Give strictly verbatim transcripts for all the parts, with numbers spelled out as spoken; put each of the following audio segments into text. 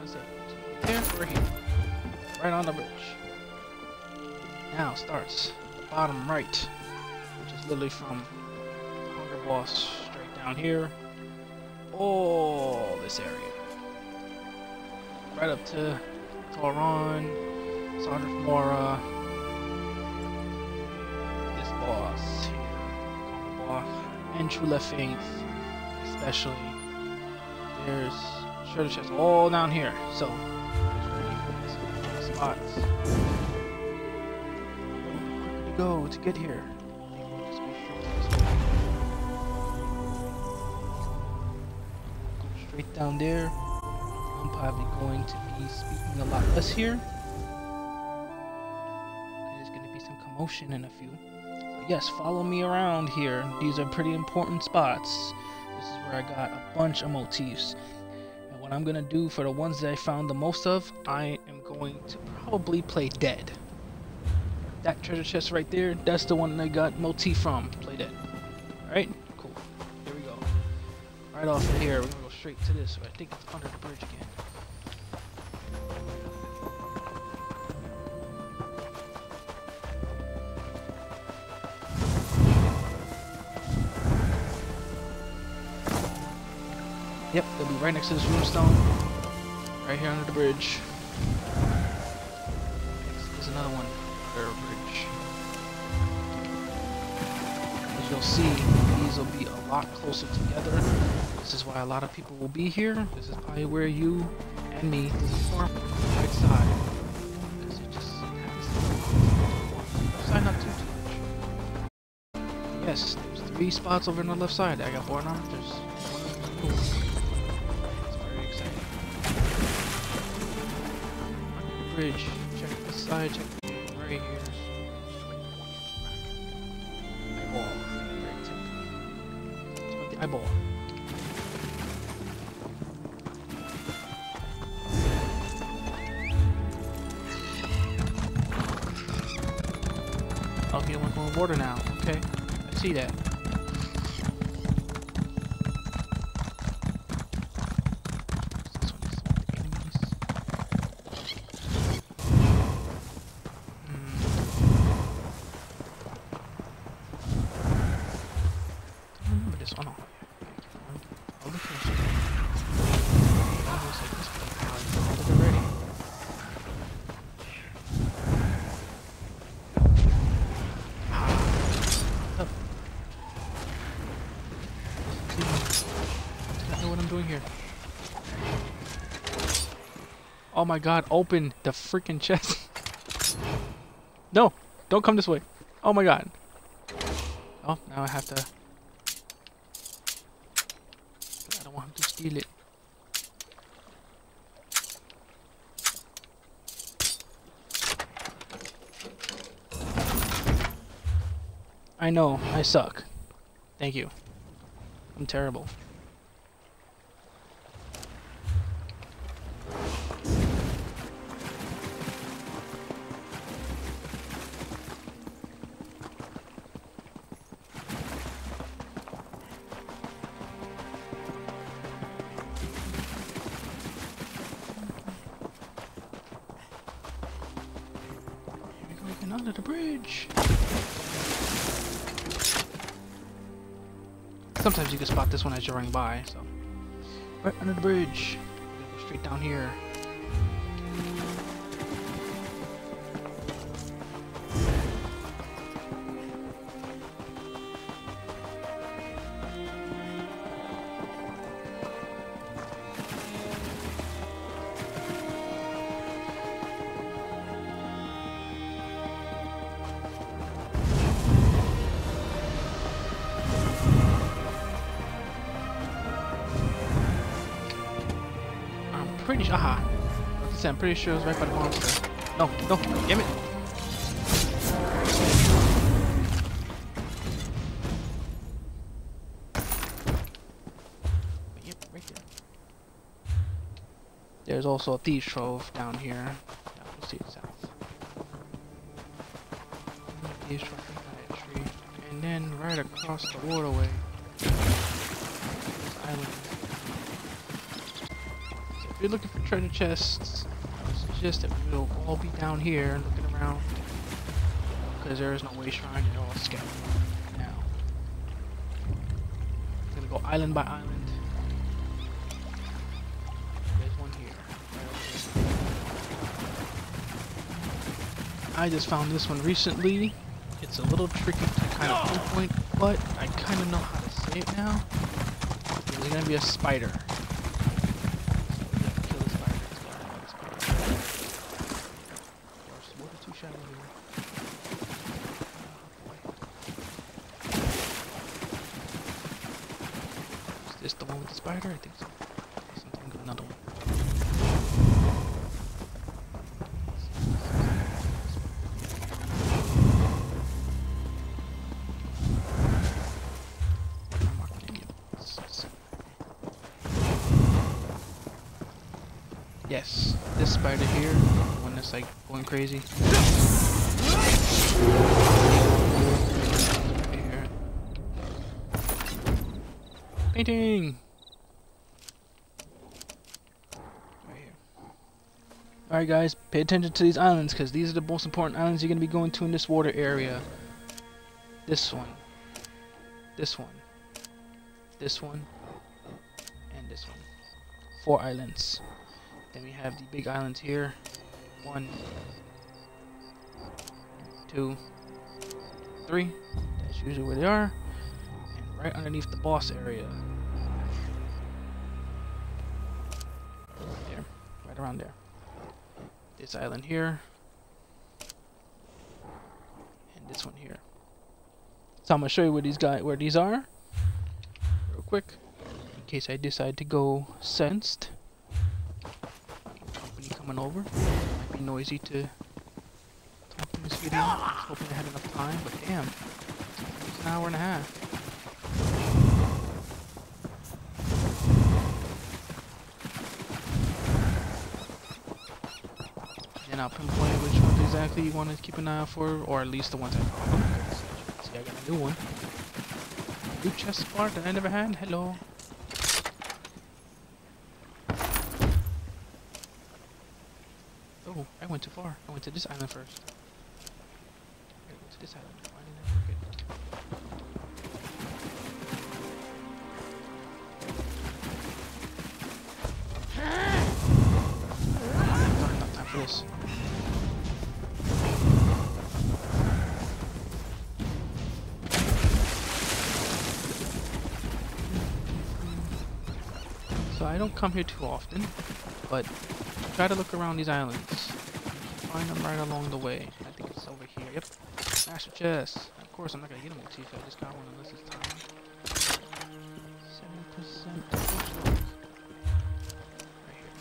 gonna say? Here or here? Right on the bridge. Now starts the bottom right, which is literally from the Hunger Boss straight down here. All this area. Right up to Tauron, Sergeant Mora, this boss here, Hunger Boss, and True Faith, especially. There's treasure chests all down here, so there's spots. Quicker to go to get here. Just go straight this way. Go straight down there. I'm probably going to be speaking a lot less here. There's going to be some commotion in a few. But yes, follow me around here. These are pretty important spots. This is where I got a bunch of motifs. And what I'm going to do for the ones that I found the most of, I am going to probably play dead. That treasure chest right there, that's the one I got motif from. Play dead. Alright? Cool. Here we go. Right off of here, we're going to go straight to this. I think it's under the bridge again. Yep, they'll be right next to this runestone. Right here under the bridge. There's another one. There, bridge. As you'll see, these will be a lot closer together. This is why a lot of people will be here. This is probably where you and me, this is far from the right side. Because it just happens. Side not too too much. Yes, there's three spots over on the left side. I got board on it. There's one of them. Bridge. Check this side, check right here. Eyeball. Very tip. It's about the eyeball. Oh, you don't want to go in water now. Okay. I see that. Oh my god, open the freaking chest. No, don't come this way. Oh my god. Oh, now I have to... I don't want him to steal it. I know, I suck. Thank you. I'm terrible. Under the bridge. Sometimes you can spot this one as you're running by, so. Right under the bridge. We're gonna go straight down here. Pretty sure, aha. I'm pretty sure it was right by the monster. No, no, damn it. Yep, right there. There's also a Thieves' Trove down here. Down the sea south. Thieves' Trove behind that tree. And then right across the waterway. This island. you're looking for treasure chests, I suggest that we'll all be down here looking around, because there is no way shrine. They're all scattered now. I'm gonna go island by island. There's one here. Right over there. I just found this one recently. It's a little tricky to kind of pinpoint, but I kind of know how to say it now. There's gonna be a spider. So we have to kill the spider. Let's go. Let's go. Of course, water too shallow here. Is this the one with the spider? I think so. Something with another one. Yes, this spider here, the one that's like going crazy. Right here. Painting! Right here. Alright guys, pay attention to these islands, because these are the most important islands you're going to be going to in this water area. This one. This one. This one. And this one. Four islands. Then we have the big islands here. One, two, three. That's usually where they are. And right underneath the boss area. Right there. Right around there. This island here. And this one here. So I'm gonna show you where these guys where these are. Real quick. In case I decide to go sensed. Coming over. It might be noisy to talk in this video. I was hoping I had enough time, but damn. It's an hour and a half. And I'll pinpoint which ones exactly you want to keep an eye out for, or at least the ones I found. See, I got a new one. New chest spot that I never had. Hello. Oh, I went too far. I went to this island first. I went to this island. Why didn't I forget? Not time for this. So I don't come here too often, but try to look around these islands. Find them right along the way. I think it's over here. Yep. Master chest. Of course, I'm not gonna get a motif. I just got one unless it's time. Seven percent. Right here.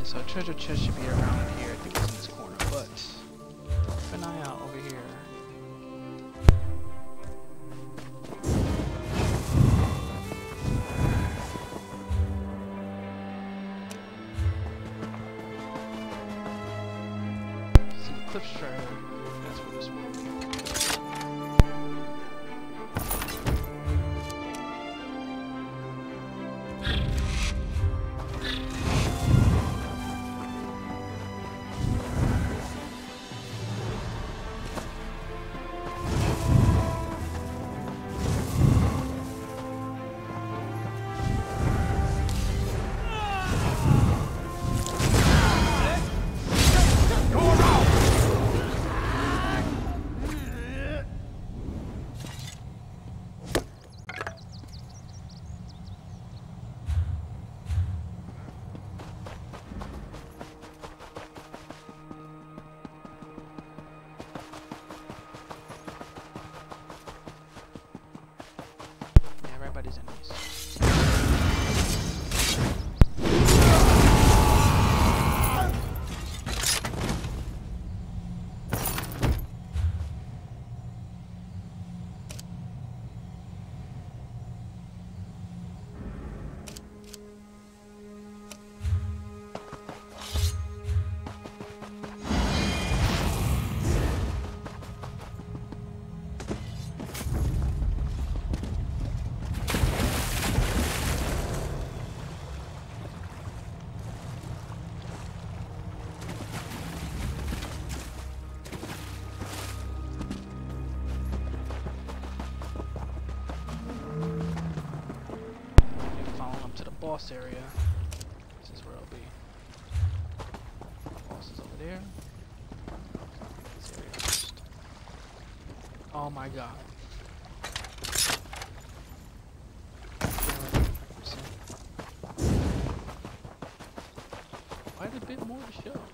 so a treasure chest should be around here. I think it's in this corner, but keep an eye out over here. See the cliff strider? That's where this will be. Everybody's enemies. Boss area. This is where I'll be. Boss is over there. This area first. Oh my god. Quite a bit more to show.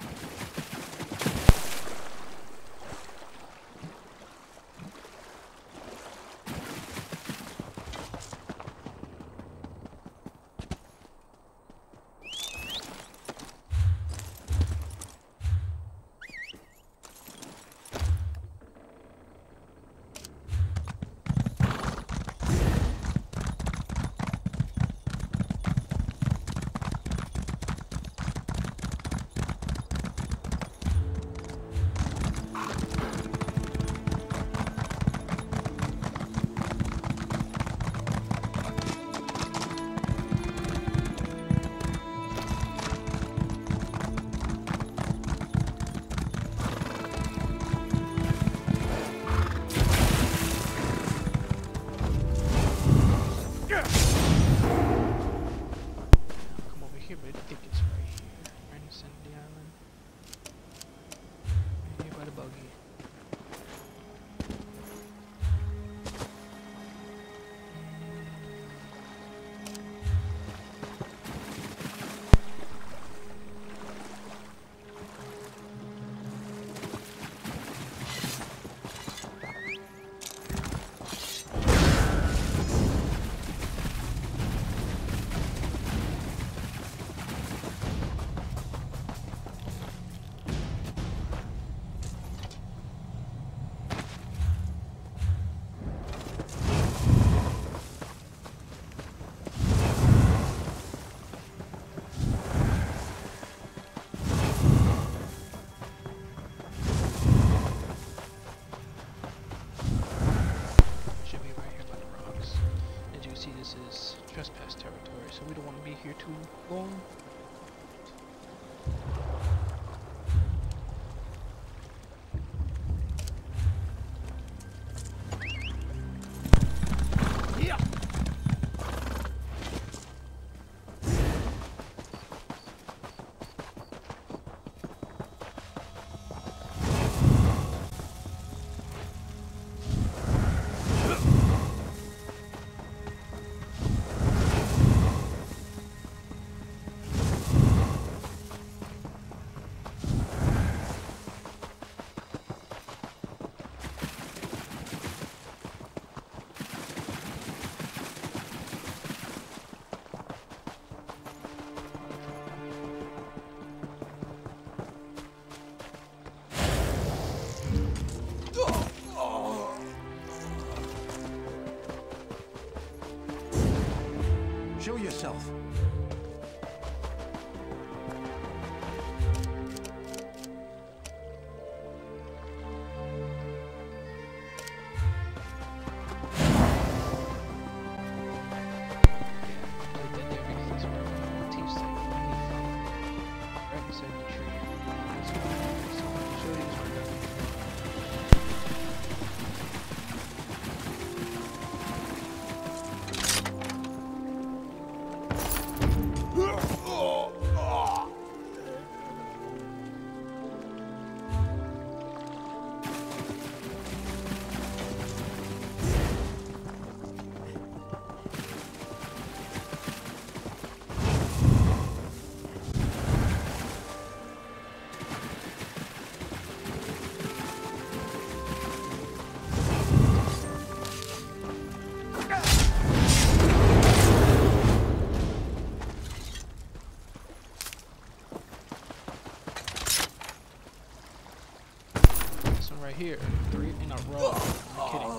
right here. Three in a row. I'm kidding.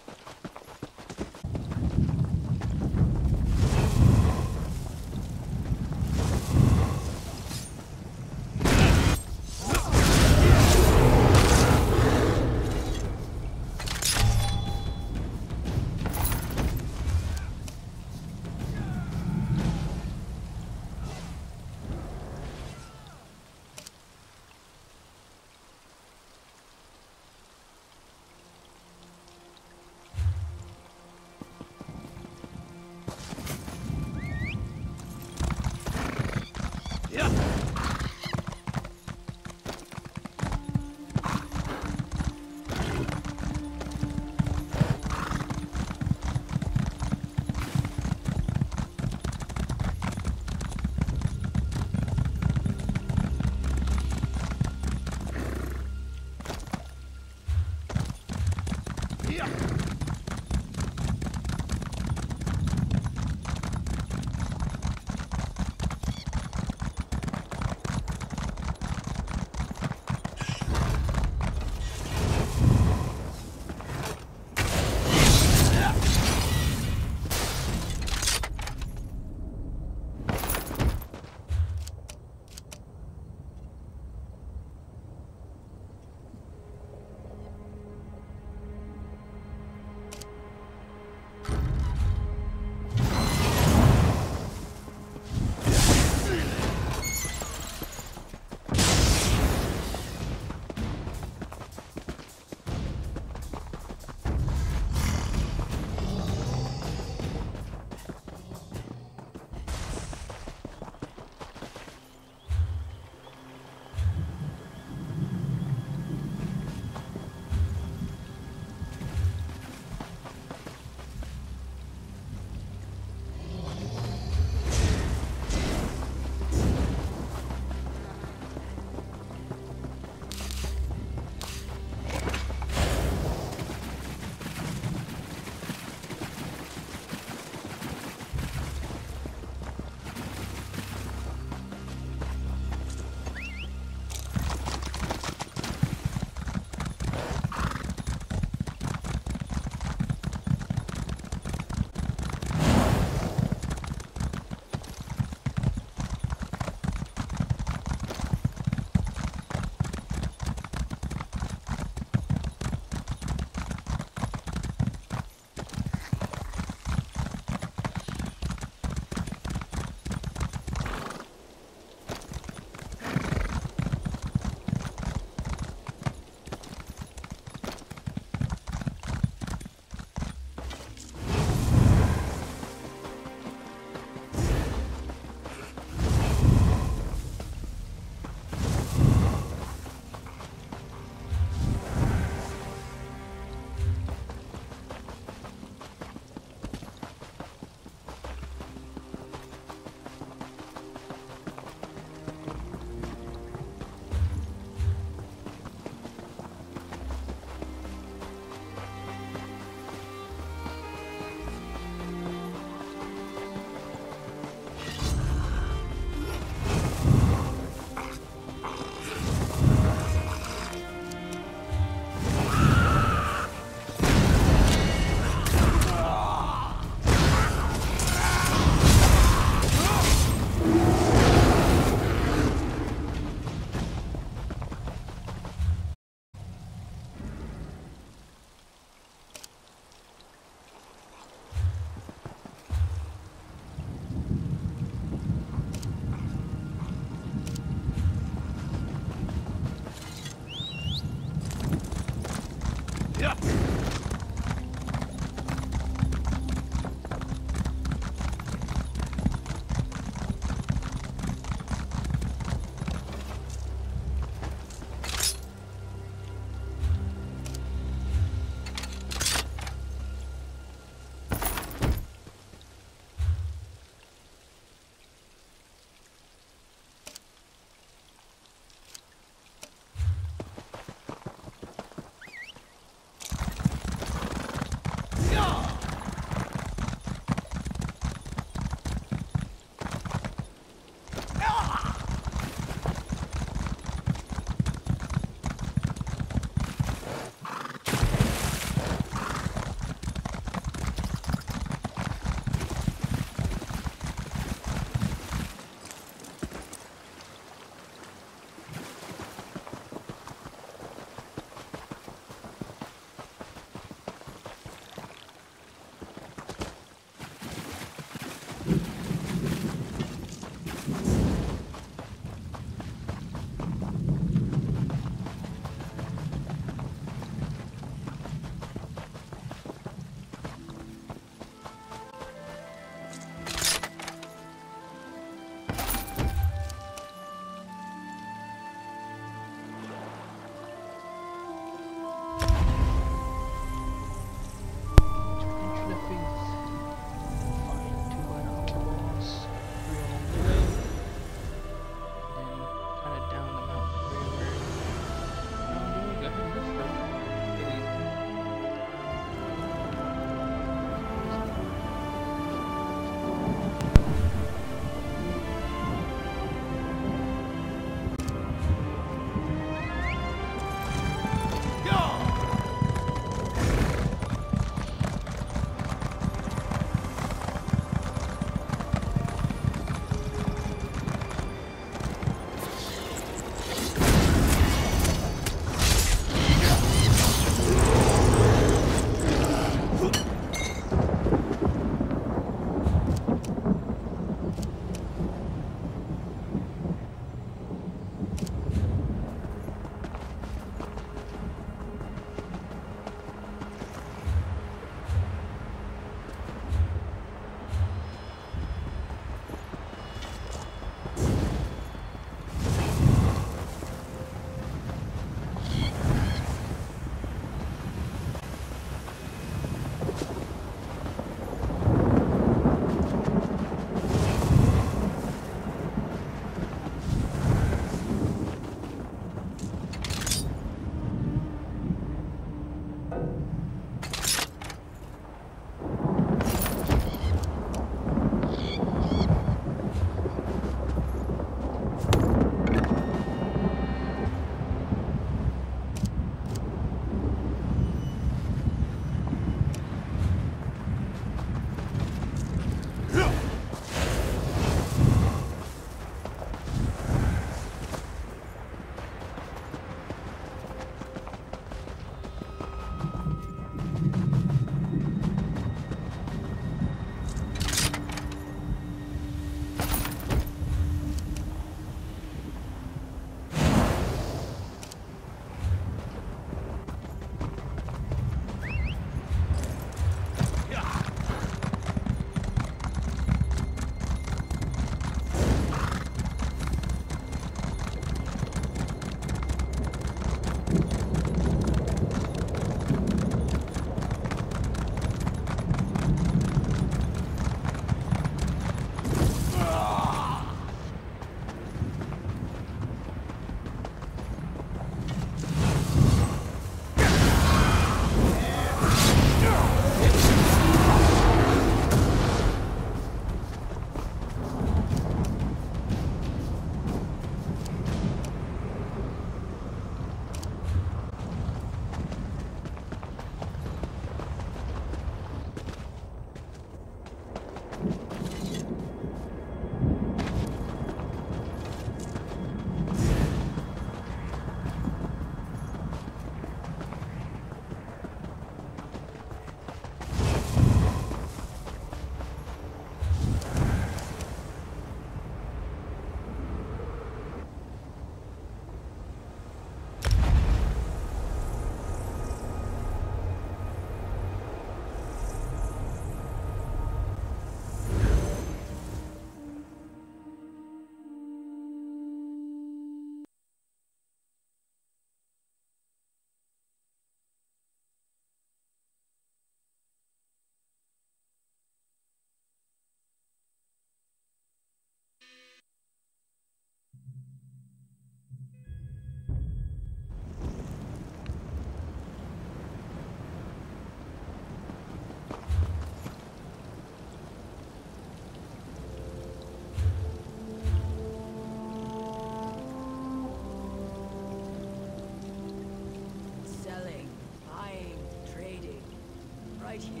right here.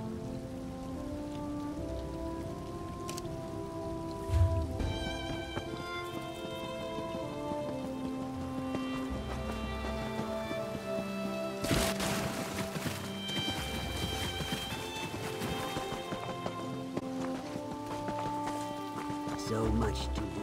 So much to do.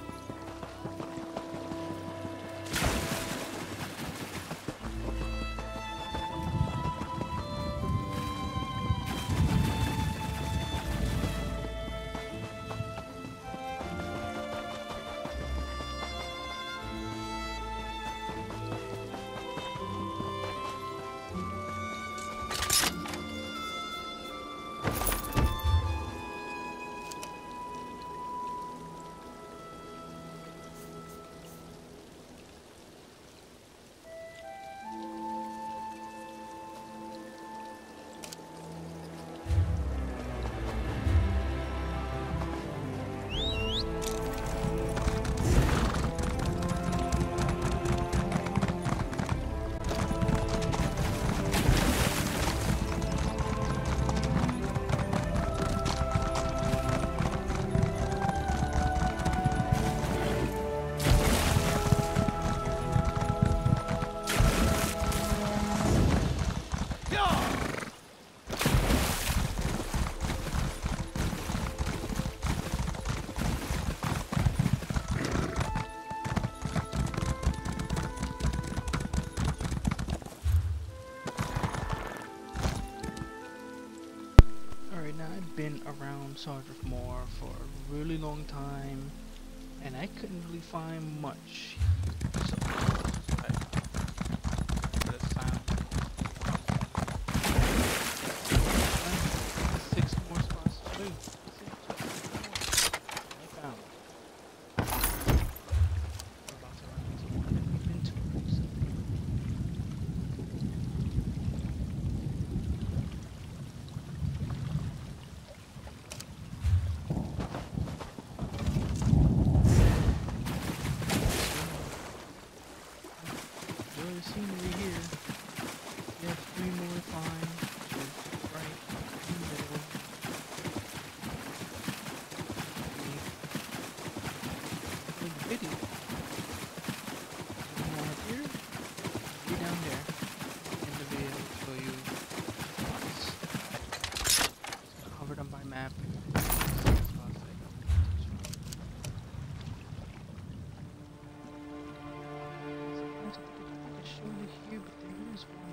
Been around Sergeant Moore for a really long time, and I couldn't really find much. So, I put a sound. Six more spots to do. I found it. We're about to run into one that we've been to recently. Scenery here. We have three more fine, which is right in the middle. In the video, one more up here, three down there. In the video, I'll show you spots. Just cover them by map. Here, but there is one.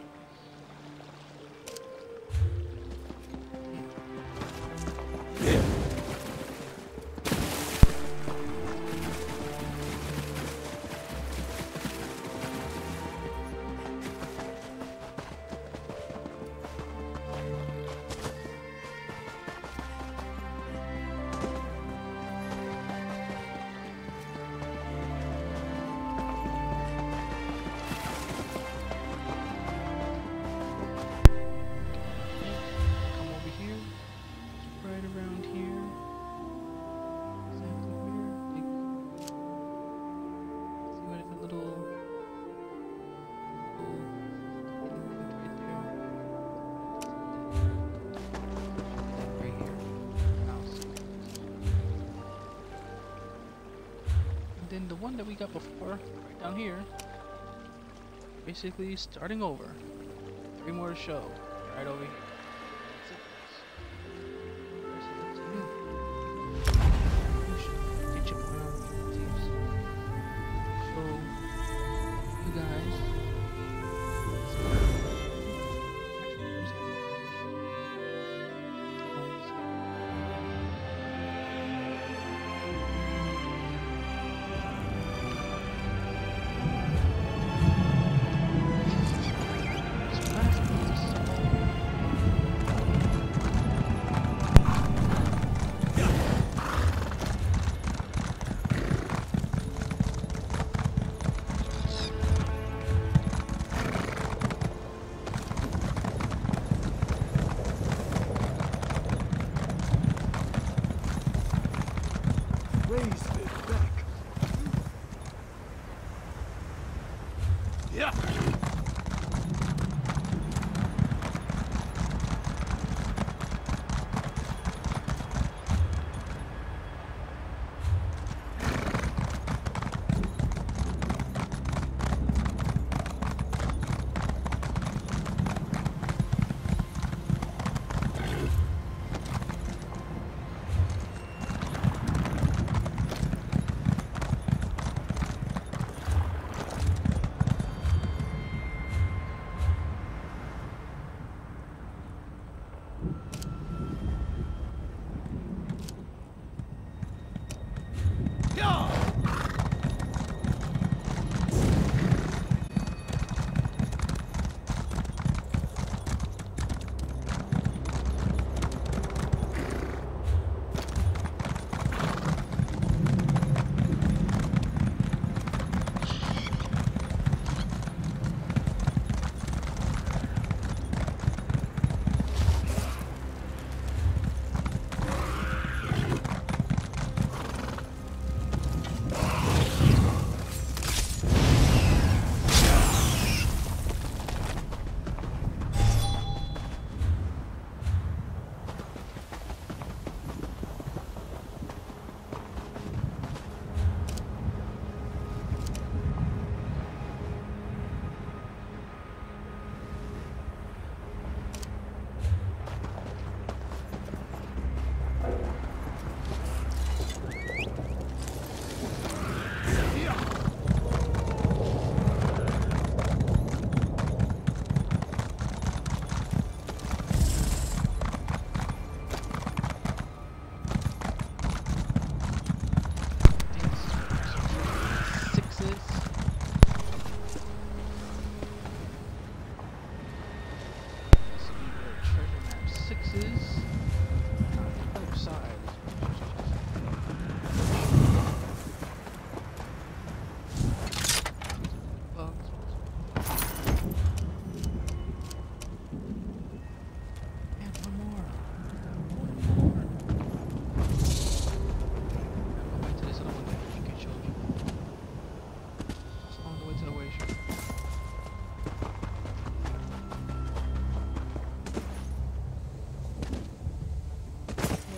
Then the one that we got before, right down here, basically starting over. Three more to show, right over here. That's it, guys. Rest is up to you. You should get your brown teams. Show you guys. Actually, who's gonna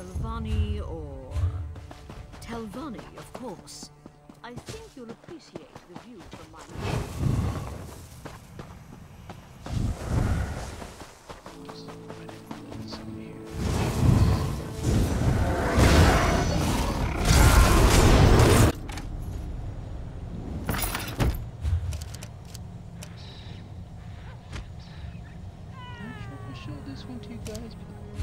Telvanni or... Telvanni, of course. I think you'll appreciate the view from my... Show this one to you guys.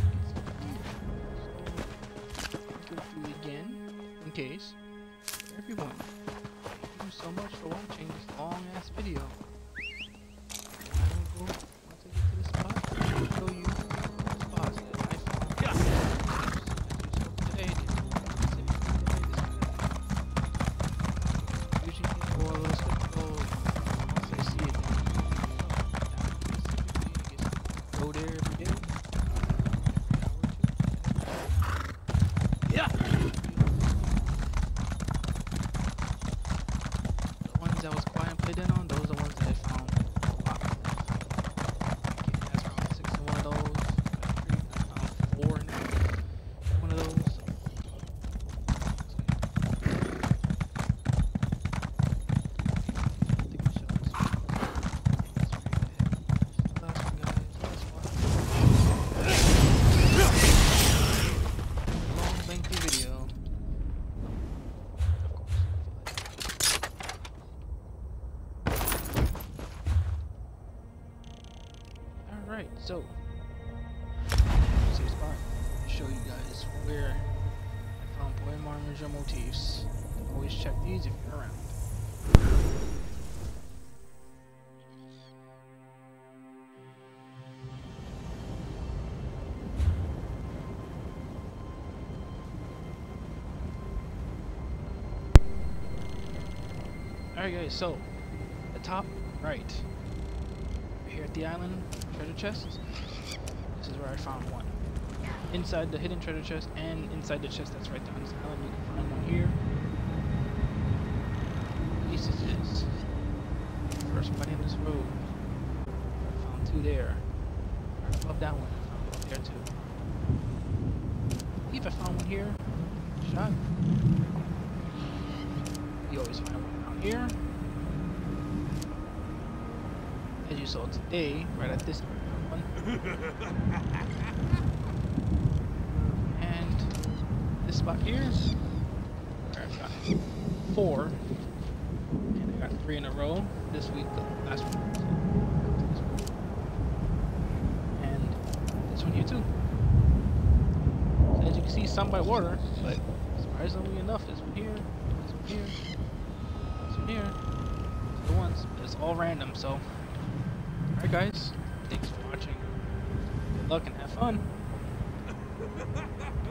Go through it again, in case. Everyone, thank you so much for watching this long ass video. Go, once I get to the spot, I'll show you the spots that I found. Yeah. Today, usually people are a little skeptical once they see it. Go there every day. Yeah. The ones that was quiet played in on, those are the ones that I found a lot of. Okay, that's around six in one of those. I found four in one of those. Alright, so same spot. Show you guys where I found poem armature motifs. Always check these if you're around. Alright guys, so the top right here at the island treasure chest, this is where I found one. Inside the hidden treasure chest and inside the chest that's right down this island, you can find one here. This is it. First one in this road. I found two there. Right above that one, I found one there too. I believe I found one here. Shot. You always find one around here. As you saw today, right at this one. And this spot here, where I've got four. And I got three in a row this week, the last one. And this one here too. So as you can see, some by water, but surprisingly enough, this one here, this one here, this one here, the ones, but it's all random, so. Alright guys, thanks for watching. Good luck and have fun.